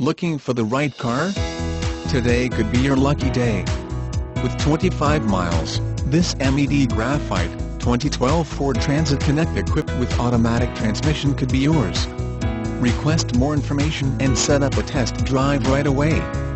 Looking for the right car? Today could be your lucky day. With 25 miles, this MED Graphite 2012 Ford Transit Connect equipped with automatic transmission could be yours. Request more information and set up a test drive right away.